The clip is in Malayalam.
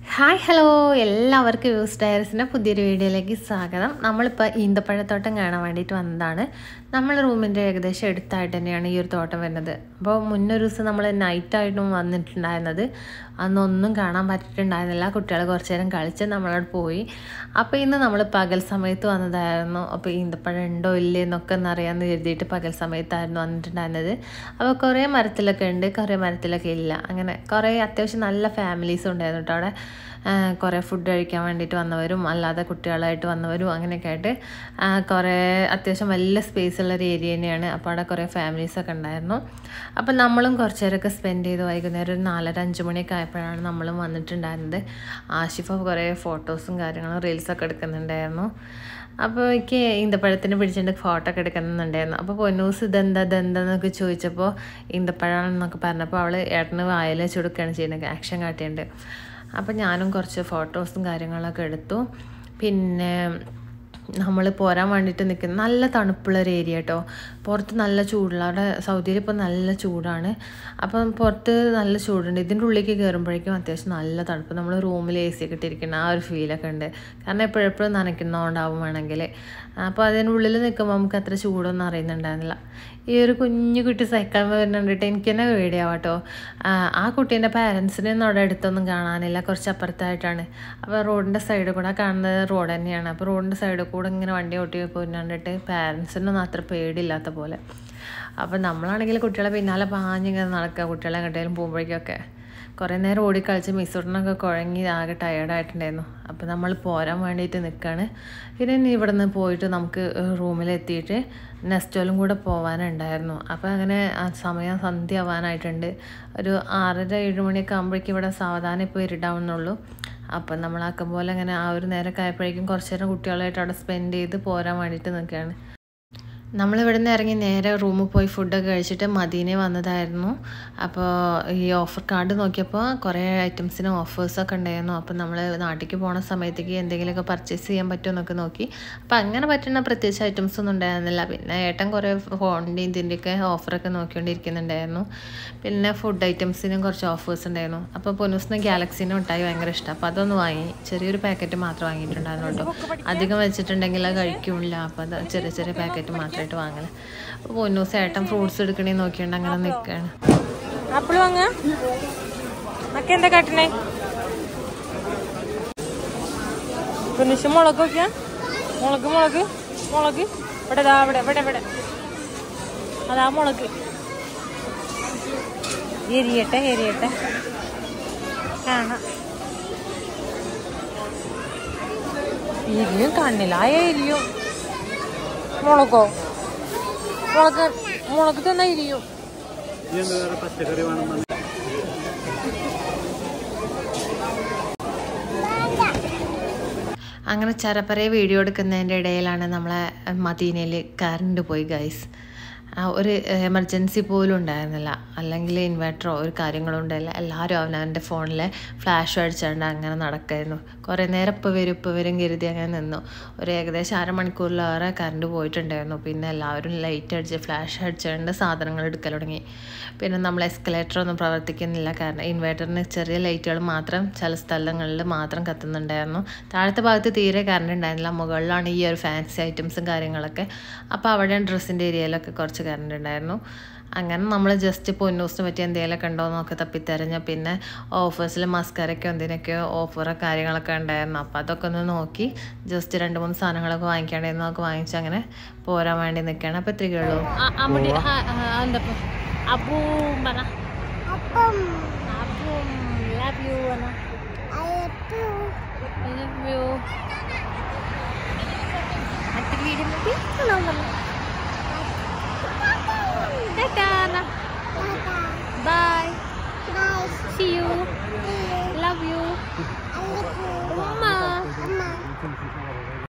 ഹായ് ഹലോ എല്ലാവർക്കും യൂസ് ഡയറീസിൻ്റെ പുതിയൊരു വീഡിയോയിലേക്ക് സ്വാഗതം. നമ്മളിപ്പോൾ ഈന്തപ്പഴത്തോട്ടം കാണാൻ വേണ്ടിയിട്ട് വന്നതാണ്. നമ്മൾ റൂമിൻ്റെ ഏകദേശം അടുത്തായിട്ട് തന്നെയാണ് ഈ ഒരു തോട്ടം വരുന്നത്. അപ്പോൾ മുന്നൊരു ദിവസം നമ്മൾ നൈറ്റായിട്ടും വന്നിട്ടുണ്ടായിരുന്നത്. അന്നൊന്നും കാണാൻ പറ്റിയിട്ടുണ്ടായിരുന്നില്ല. കുട്ടികൾ കുറച്ച് നേരം കളിച്ച് നമ്മളോട് പോയി. അപ്പോൾ ഇന്ന് നമ്മൾ പകൽ സമയത്ത് വന്നതായിരുന്നു. അപ്പോൾ ഈന്തപ്പഴം ഉണ്ടോ ഇല്ലേ എന്നൊക്കെ ഒന്നറിയാമെന്ന് കരുതിയിട്ട് പകൽ സമയത്തായിരുന്നു വന്നിട്ടുണ്ടായിരുന്നത്. അപ്പോൾ കുറേ മരത്തിലൊക്കെ ഉണ്ട്, കുറേ മരത്തിലൊക്കെ ഇല്ല. അങ്ങനെ കുറേ അത്യാവശ്യം നല്ല ഫാമിലീസും ഉണ്ടായിരുന്നു കേട്ടോ അവിടെ. കുറേ ഫുഡ് കഴിക്കാൻ വേണ്ടിയിട്ട് വന്നവരും അല്ലാതെ കുട്ടികളായിട്ട് വന്നവരും അങ്ങനെയൊക്കെ ആയിട്ട് കുറേ അത്യാവശ്യം വലിയ സ്പേസ് ഉള്ളൊരു ഏരിയ തന്നെയാണ്. അപ്പോൾ അവിടെ കുറേ ഫാമിലീസൊക്കെ ഉണ്ടായിരുന്നു. അപ്പം നമ്മളും കുറച്ച് നേരമൊക്കെ സ്പെൻഡ് ചെയ്ത് വൈകുന്നേരം ഒരു 4-5 മണിയൊക്കെ ആയപ്പോഴാണ് നമ്മളും വന്നിട്ടുണ്ടായിരുന്നത്. ആഷിഫ കുറേ ഫോട്ടോസും കാര്യങ്ങളും റീൽസൊക്കെ എടുക്കുന്നുണ്ടായിരുന്നു. അപ്പോൾ എനിക്ക് ഈന്തപ്പഴത്തിന് പിടിച്ചിട്ട് ഫോട്ടോ ഒക്കെ എടുക്കുന്നുണ്ടായിരുന്നു. അപ്പോൾ പൊന്നൂസ് ഇതെന്താന്നൊക്കെ ചോദിച്ചപ്പോൾ ഈന്തപ്പഴമാണെന്നൊക്കെ പറഞ്ഞപ്പോൾ അവൾ ഏട്ടന് വായിൽ ചുടുക്കുകയാണ് ചെയ്യുന്നത്, ആക്ഷൻ കാട്ടിയുണ്ട്. അപ്പം ഞാനും കുറച്ച് ഫോട്ടോസും കാര്യങ്ങളൊക്കെ എടുത്തു. പിന്നെ നമ്മൾ പോരാൻ വേണ്ടിയിട്ട് നിൽക്കുന്ന നല്ല തണുപ്പുള്ളൊരു ഏരിയ കേട്ടോ. പുറത്ത് നല്ല ചൂടുള്ള, അവിടെ സൗദിയിൽ ഇപ്പോൾ നല്ല ചൂടാണ്. അപ്പം പുറത്ത് നല്ല ചൂടുണ്ട്. ഇതിൻ്റെ ഉള്ളിലേക്ക് കയറുമ്പോഴേക്കും അത്യാവശ്യം നല്ല തണുപ്പ്. നമ്മൾ റൂമിൽ AC ഒക്കെ ഇട്ടിരിക്കുന്ന ആ ഒരു ഫീലൊക്കെ ഉണ്ട്. കാരണം എപ്പോഴെപ്പോഴും നനയ്ക്കുന്നതുകൊണ്ടാവും വേണമെങ്കിൽ. അപ്പോൾ അതിനുള്ളിൽ നിൽക്കുമ്പോൾ നമുക്ക് അത്ര ചൂടൊന്നും അറിയുന്നുണ്ടായിരുന്നില്ല. ഈ ഒരു കുഞ്ഞു കുട്ടി സൈക്കിൾ വരുന്നുണ്ടിട്ട് എനിക്ക് തന്നെ പേടിയാവും കേട്ടോ. ആ കുട്ടീൻ്റെ പാരൻസിനെ ഒന്നും അവിടെ അടുത്തൊന്നും കാണാനില്ല, കുറച്ച് അപ്പുറത്തായിട്ടാണ്. അപ്പോൾ റോഡിൻ്റെ സൈഡിൽ കൂടെ കാണുന്നത് റോഡ് തന്നെയാണ്. അപ്പോൾ റോഡിൻ്റെ സൈഡിൽ കൂടെ ഇങ്ങനെ വണ്ടി ഓട്ടി പോയിട്ടിട്ട് പാരൻസിനൊന്നും അത്ര പേടിയില്ലാത്ത പോലെ. അപ്പോൾ നമ്മളാണെങ്കിൽ കുട്ടികളെ പിന്നാലെ പാഞ്ഞിങ്ങനെ നടക്കുക, കുട്ടികളെ എങ്ങോട്ടേലും പോകുമ്പോഴേക്കൊക്കെ. കുറേ നേരം ഓടിക്കളിച്ച് മിസ്സൂട്ടിനൊക്കെ കുഴങ്ങി ആകെ ടയേർഡായിട്ടുണ്ടായിരുന്നു. അപ്പോൾ നമ്മൾ പോരാൻ വേണ്ടിയിട്ട് നിൽക്കുകയാണ്. പിന്നെ ഇവിടെ നിന്ന് പോയിട്ട് നമുക്ക് റൂമിലെത്തിയിട്ട് നെസ്റ്റോലും കൂടെ പോകാനുണ്ടായിരുന്നു. അപ്പോൾ അങ്ങനെ സമയം സന്ധ്യ ആവാനായിട്ടുണ്ട്. ഒരു 6:30-7 മണിയൊക്കെ ആകുമ്പോഴേക്കും ഇവിടെ സാവധാനം ഇപ്പോൾ ഇരുടാവുന്നുള്ളൂ. അപ്പം നമ്മളാക്കും പോലെ അങ്ങനെ ആ ഒരു നേരമൊക്കെ ആയപ്പോഴേക്കും കുറച്ച് നേരം കുട്ടികളായിട്ട് അവിടെ സ്പെൻഡ് ചെയ്ത് പോരാൻ വേണ്ടിയിട്ട് നിൽക്കുകയാണ്. നമ്മളിവിടെ നിന്ന് ഇറങ്ങി നേരെ റൂമിൽ പോയി ഫുഡൊക്കെ കഴിച്ചിട്ട് മദീനെ വന്നതായിരുന്നു. അപ്പോൾ ഈ ഓഫർ കാർഡ് നോക്കിയപ്പോൾ കുറേ ഐറ്റംസിന് ഓഫേഴ്സൊക്കെ ഉണ്ടായിരുന്നു. അപ്പോൾ നമ്മൾ നാട്ടിലേക്ക് പോണ സമയത്തേക്ക് എന്തെങ്കിലുമൊക്കെ പർച്ചേസ് ചെയ്യാൻ പറ്റുമെന്നൊക്കെ നോക്കി. അപ്പോൾ അങ്ങനെ പറ്റുന്ന പ്രത്യേകിച്ച് ഐറ്റംസ് ഒന്നും ഉണ്ടായിരുന്നില്ല. പിന്നെ ഏട്ടൻ കുറേ ഫോണിൻ്റെയും ഇതിൻ്റെയൊക്കെ ഓഫറൊക്കെ നോക്കിക്കൊണ്ടിരിക്കുന്നുണ്ടായിരുന്നു. പിന്നെ ഫുഡ് ഐറ്റംസിനും കുറച്ച് ഓഫേഴ്സ് ഉണ്ടായിരുന്നു. അപ്പോൾ പൊന്നൂസിന് ഗാലക്സീനെ മിഠായി ഭയങ്കര ഇഷ്ടം. അപ്പോൾ അതൊന്ന് വാങ്ങി, ചെറിയൊരു പാക്കറ്റ് മാത്രം വാങ്ങിയിട്ടുണ്ടായിരുന്നു കേട്ടോ. അധികം വെച്ചിട്ടുണ്ടെങ്കിൽ അത് കഴിക്കില്ല. അപ്പോൾ അത് ചെറിയ ചെറിയ പാക്കറ്റ് മാത്രം വാങ്ങല്. അപ്പോൾ പൊന്നൂസ് ഏട്ടൻ ഫ്രൂട്ട്സ് എടുക്കണേ നോക്കിയുണ്ട് അങ്ങനെ നിൽക്കുകയാണ്. ആപ്പിൾ വാങ്ങ എന്താ കാട്ടണേ? പൊന്നൂസ് മുളക് നോക്കിയാ, മുളക് മുളക് മുളക് ഇവിടെ ഇവിടെ ഇവിടെ ഇവിടെ അതാ മുളക്. എരിയട്ടെ എരിയട്ടെ കാണാം. എരിയും കാണില്ല, ആ എരിയും. മുളകോ മുളക് മുളക് തന്നെ ഇരിയും. അങ്ങനെ ചരപ്പറയെ വീഡിയോ എടുക്കുന്നതിൻ്റെ ഇടയിലാണ് നമ്മളെ മദീനയിൽ കറണ്ട് പോയി ഗൈസ്. ഒരു എമർജൻസി പോലും ഉണ്ടായിരുന്നില്ല, അല്ലെങ്കിൽ ഇൻവെർട്ടറോ ഒരു കാര്യങ്ങളും ഉണ്ടായില്ല. എല്ലാവരും അവനവൻ്റെ ഫോണിൽ ഫ്ലാഷ് അടിച്ചുകൊണ്ട് അങ്ങനെ നടക്കായിരുന്നു. കുറേ നേരം ഇപ്പോൾ വരും കരുതി അങ്ങനെ നിന്നു. ഒരു ഏകദേശം അരമണിക്കൂറിലേറെ കറണ്ട് പോയിട്ടുണ്ടായിരുന്നു. പിന്നെ എല്ലാവരും ലൈറ്റ് അടിച്ച് ഫ്ലാഷ് അടിച്ചുകൊണ്ട് സാധനങ്ങൾ എടുക്കൽ തുടങ്ങി. പിന്നെ നമ്മൾ എസ്കലേറ്ററൊന്നും പ്രവർത്തിക്കുന്നില്ല, കാരണം ഇൻവെർട്ടറിന് ചെറിയ ലൈറ്റുകൾ മാത്രം ചില സ്ഥലങ്ങളിൽ മാത്രം കത്തുന്നുണ്ടായിരുന്നു. താഴത്തെ ഭാഗത്ത് തീരെ കറണ്ട് ഉണ്ടായിരുന്നില്ല. മുകളിലാണ് ഈ ഒരു ഫാൻസി ഐറ്റംസും കാര്യങ്ങളൊക്കെ. അപ്പോൾ അവിടെ ഡ്രസ്സിൻ്റെ ഏരിയയിലൊക്കെ കുറച്ച് കറണ്ട് ഉണ്ടായിരുന്നു. അങ്ങനെ നമ്മൾ ജസ്റ്റ് പൊന്നൂസിന് പറ്റിയ എന്തെങ്കിലുമൊക്കെ ഉണ്ടോ എന്നൊക്കെ തപ്പിത്തെരഞ്ഞു. പിന്നെ ഓഫേഴ്സിൽ മസ്കാരയ്ക്കോ എന്തിനൊക്കെയോ ഓഫറോ കാര്യങ്ങളൊക്കെ ഉണ്ടായിരുന്നു. അപ്പോൾ അതൊക്കെ ഒന്ന് നോക്കി ജസ്റ്റ് 2-3 സാധനങ്ങളൊക്കെ വാങ്ങിക്കേണ്ടതെന്നൊക്കെ വാങ്ങിച്ച് അങ്ങനെ പോരാൻ വേണ്ടി നിൽക്കുകയാണ്. അപ്പോൾ ഇത്രയൊക്കെ ഉള്ളൂ. Bye. See you. Love you. Mama.